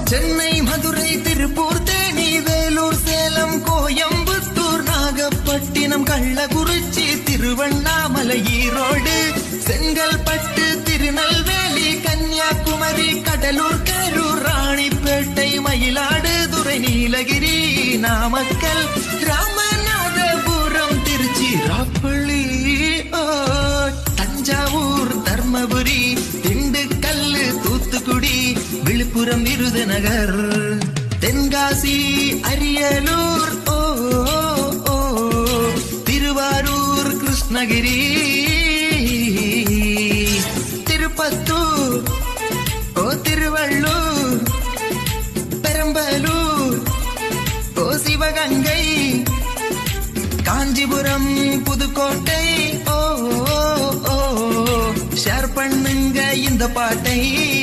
Chennai, Madurai, Tiruppur, Theni, Vellore, Salem, Coimbatore, Nagapattinam, Kallakurichi, Tiruvannamalai, Erode, Chengalpattu, Tirunelveli, Kanyakumari, Cuddalore, Karur, Ranipet, Mayiladuthurai, Nilgiri, Namakkal, Ramanathapuram, Tiruchirappalli, Thanjavur, Dharmapuri, Dindigul, Thoothukudi, Viluppuram, Virudhunagar, Tenkasi, Ariyalur, Tiruvarur, Krishnagiri, Tirupathur, Tiruvallur, Perambalur, Sivaganga, Kanchipuram, Pudukkottai, share பண்ணுங்க இந்த பாட்டை.